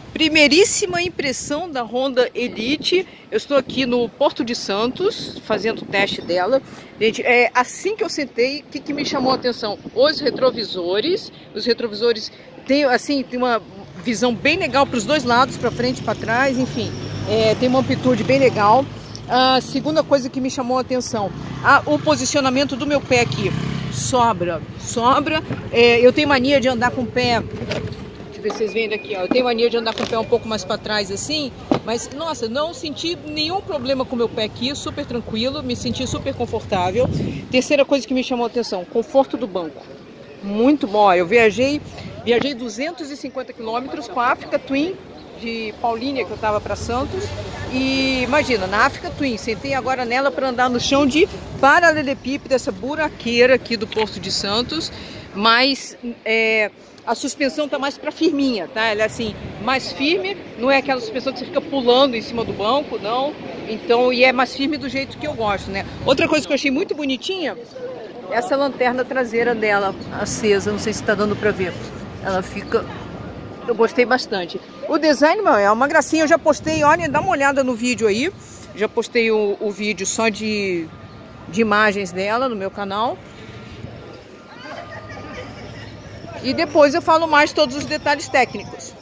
Primeiríssima impressão da Honda Elite. Eu estou aqui no Porto de Santos, fazendo o teste dela. Gente, assim que eu sentei, o que me chamou a atenção? Os retrovisores. Os retrovisores têm, assim, tem uma visão bem legal para os dois lados, para frente e para trás, enfim. Tem uma amplitude bem legal. A segunda coisa que me chamou a atenção, o posicionamento do meu pé aqui. Sobra. Eu tenho mania de andar com o pé... Deixa eu ver se vocês veem daqui, ó. Eu tenho mania de andar com o pé um pouco mais para trás assim, mas nossa, não senti nenhum problema com o meu pé aqui, super tranquilo, me senti super confortável. Terceira coisa que me chamou a atenção, conforto do banco. Muito bom. Eu viajei 250 quilômetros com a Africa Twin de Paulínia, que eu estava para Santos. E imagina, na Africa Twin, sentei agora nela para andar no chão de paralelepípedo, essa buraqueira aqui do Porto de Santos, mas a suspensão tá mais para firminha, tá? Ela é assim, mais firme, não é aquela suspensão que você fica pulando em cima do banco, não. Então, e é mais firme do jeito que eu gosto, né? Outra coisa que eu achei muito bonitinha, essa lanterna traseira dela, acesa, não sei se tá dando para ver. Ela fica... Eu gostei bastante. O design, meu, é uma gracinha. Eu já postei, olha, dá uma olhada no vídeo aí. Já postei o vídeo só de imagens dela no meu canal. E depois eu falo mais todos os detalhes técnicos.